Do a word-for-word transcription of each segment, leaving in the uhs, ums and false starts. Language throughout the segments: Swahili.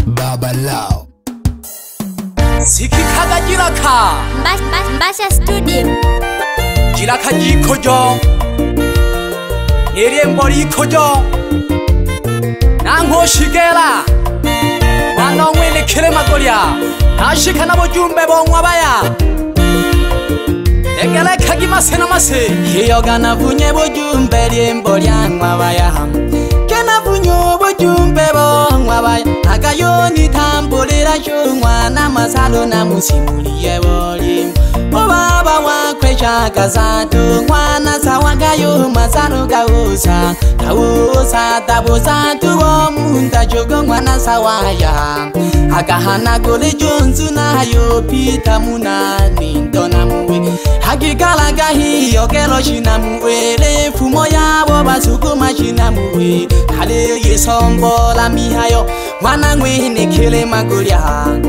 Baba Lao Sikikaga jiraka Mbasha Studio Jiraka jikojo Nirembo rikojo Nango shigera Mwana mwene kire magoria Nashika nabo jumbe bongwa baya Egele kagimase namase Kiyoga navunye bujumbe riembo ryangwa baya Kena vunyo bujumbe bongwa baya Agayo nitambulira chungwa na masalo na musimuliye boli Obaba wakwe chaka zato Mwana sawagayo masalo gausa Gausa tabusa tuwo munda chogo mwana sawaya Agahana gole jonzu na yo pita munani ndona muwe Hagigala gahi yokelo shina muwe Le fumo yabo basukuma shina muwe Kale yesombo la mihayo Mwana mwene kile maguria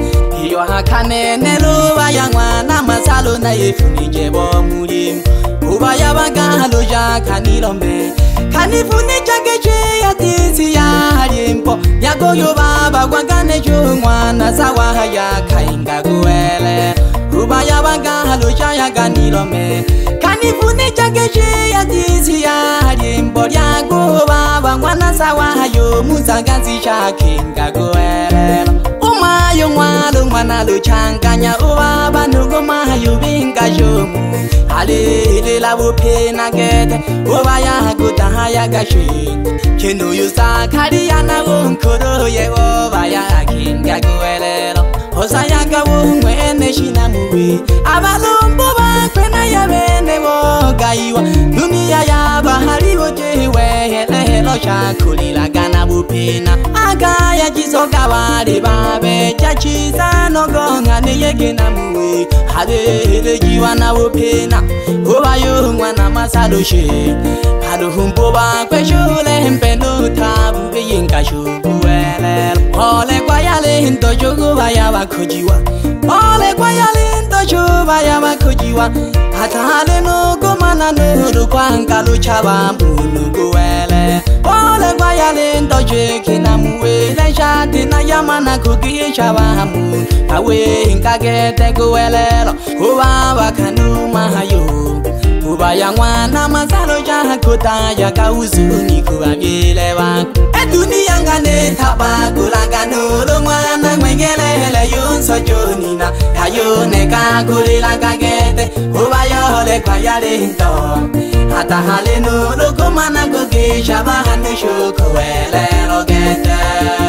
Iyo hakane neluwa ya mwana masalo na yefuni jebo muri Uba ya bagalo ya kanilombe Kanifuni chageche ya tisi ya harimpo Yagoyo baba kwa gane jo mwana sawa ya kainga guele Uba ya bagalo ya kanilombe Kanifuni chageche ya tisi ya harimpo Yagoyo baba mwana sawa yo musagazi ya kinga guele Umayo mwalo mwana luchanganya Ubaba nugo mayo binga jomu Halele la wupena gete Ubaya gutaha ya gashi Kenu yusa kariyana unkuru ye Ubaya kinga guelelo Hosa ya gawumwene shina muwe Abalumbu bakwena ya bene wogaiwa Dunia ya bahari wojewe Hele helo shakulila gana wupena Aga ya jisoga wale babe Chachiza nogonga neyege na muwe Halele jiwa na wupena Ubayo mwana masado she Haluhumbu bakwe shule mpenu tabu Beyinga shubuelelo Ole kwa yale hinto jogu baya wakujiwa Ole kwa yale hinto jogu baya wakujiwa Hata hale nugu mana nuru kwa ngalu chaba Munugu wele Ole kwa yale hinto jogu na muwele Shati na yamana kuki chaba mu Kawe hinka gete guwelelo Uwa wakanu mahayo Ubaya mwana mazalo ya kutaya kauzuni kuwagile wako Edunia ngane taba kulanga nulu mwana mwengelele yunso jonina Hayone kakulila kagete Ubaya ole kwa yale hinto Hata hale nulu kumana kukisha bahanu shukuwele logete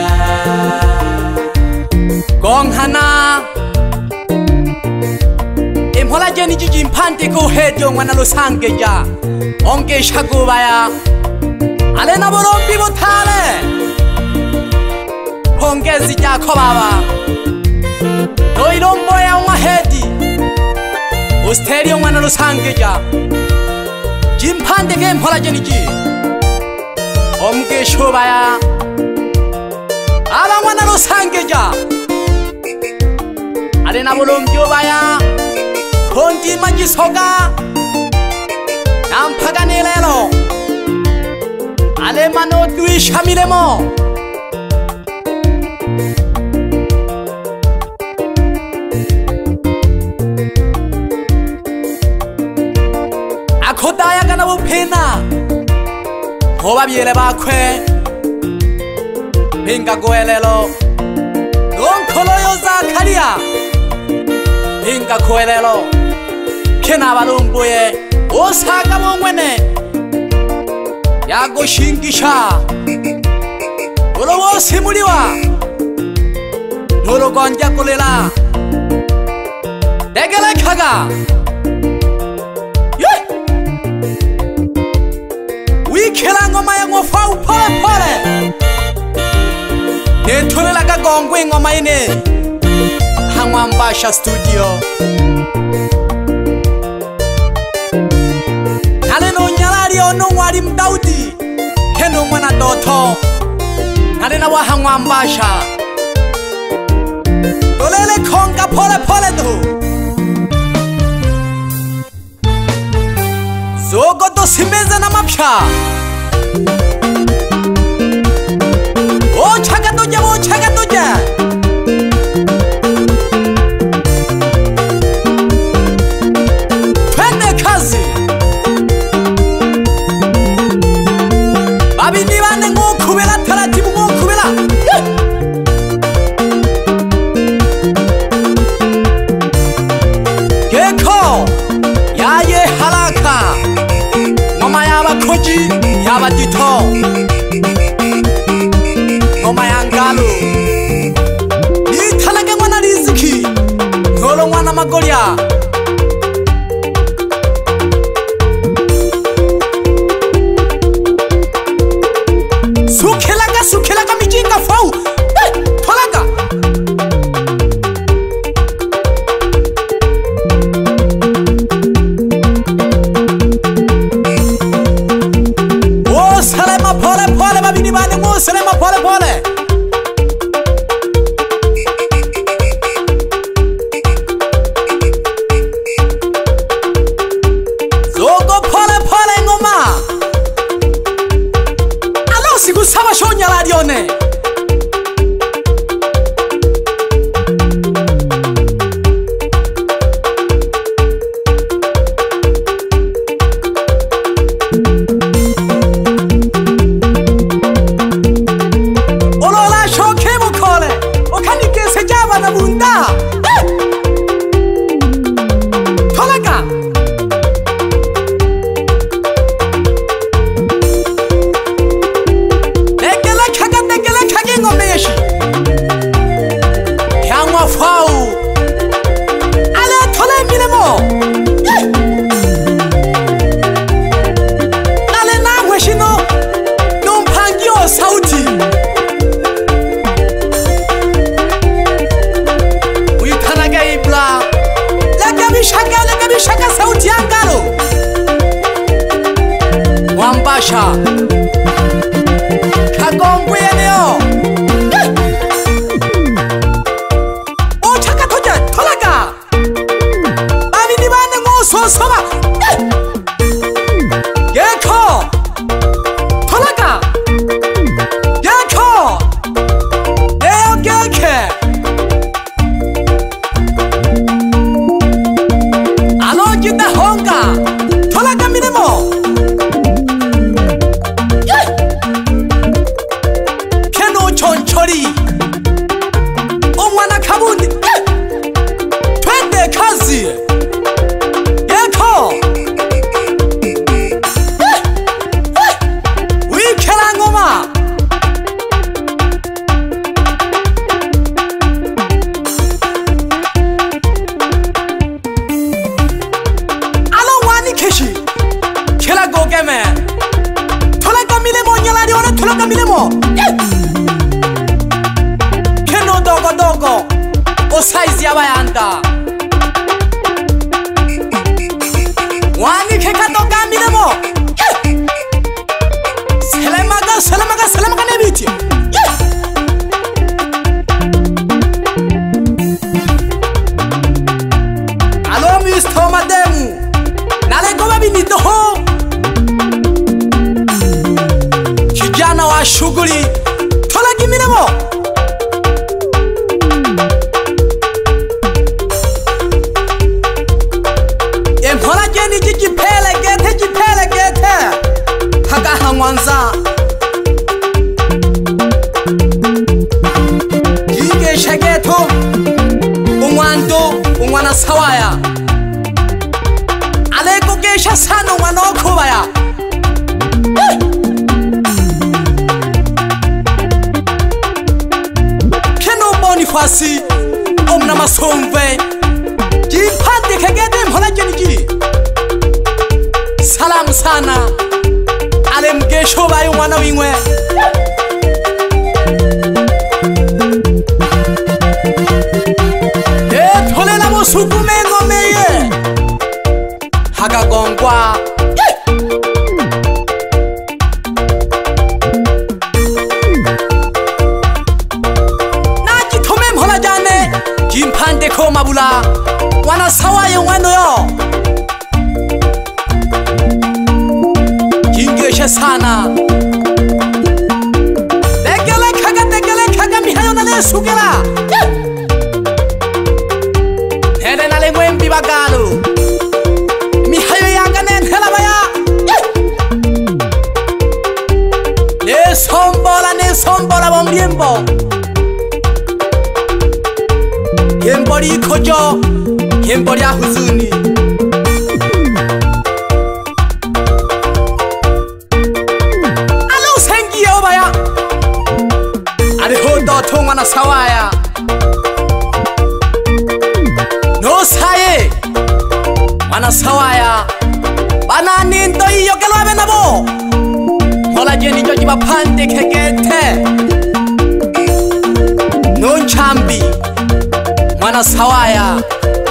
Gonghana Imhola jeni jiji mpante ko hedio mwana losange ja Onge shagubaya Ale na borombi botale Pongezi jako baba Noirombo ya mwahedi Usterio mwana losange ja Jimpante ke imhola jeni ji Onge shubaya Aba mwana losange ja Ale na borombi baya Konti majisoga Nampaga nilelo Ale mano tuisha milemo Akodaya gana wupena Hoba biele bakwe Pinga guelelo Nonkolo yoza kalia Pinga guelelo Kena balumbuye Osaka mwene Yago shingisha Ulowo simuliwa Nuro gonja kulela Degele kaga Yey Wikela ngoma ya ngofau pole pole Netulela kagongwe ngoma ine Hangwa Mbasha Studio Naleno nyalari ono mwari mdaudi Keno mwana doto Nalena wahangwa Mbasha Dolele konga pole pole do Zogo do simeze na mapsha O chaka doja o chaka doja mabunda Sukhelaga sukhelaga mijinga fau hey, tholaga Oh salema pole pole babini bane mo salema pole pole Zogo pole pole ngoma Sikusaba shonya la dione Olola shoke mukole okanike sejaba na bunda Tolaka Ngomeshi Yangwa fau Ale thole minemo Ale na mweshino Nompangio sauti Uitanaga ibla Lega bishaka lega bishaka sauti angalo Wambasha Kagongwe eneo Soba Geko Tolaga Geko Eo geke Alo jita honga Tolaga minemo Keno chonchori Omwana kabundi Twende kazi Keno dogo dogo O size ya bayanda Wani keka doga minemo Selemaga selemaga selemaga nebiti Alo mister mademu Nale goba binito ho Kijana wa shughuli Tolagi minemo Empola jeni jipele gete jipele gete Haga hangwanza Jige shageto Umwando umwana sawaya Aleko gesha sana umwana okubaya Bonifasi Omna masomve Jimpande kegede mhola jeniji Salamu sana Ale mgesho bayo mwana wingwe E tole la mosukume ngomeye Haga gongwa Jimpande ko mabula Wana sawaye wano yo Jingeshe sana Degele kaga degele kaga mihayo nale sugela Hele nale mwembi bagalo Mihayo yanga nenhela baya Ne sombola ne sombola bombiembo Yembori kojo, yembori ya huzuni Alo sengi ya obaya Alihondo tungwa na sawaya No saye mwana sawaya bananinto iyogelabe nabo hola jeni joji bapande kegete nonchambi mwana sawaya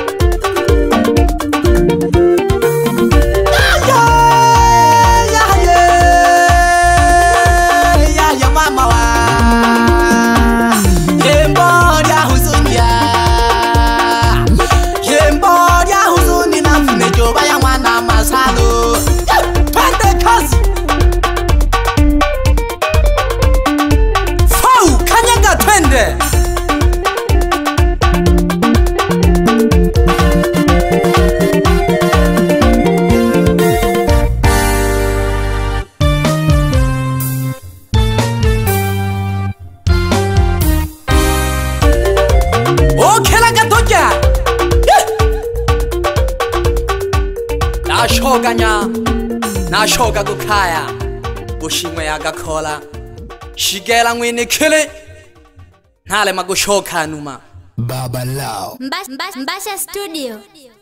Nashoganya nashoga gukaya bushimwe yagakola shigela ngwini kile ntale magushoka numa Baba Lao Mbasha Studio.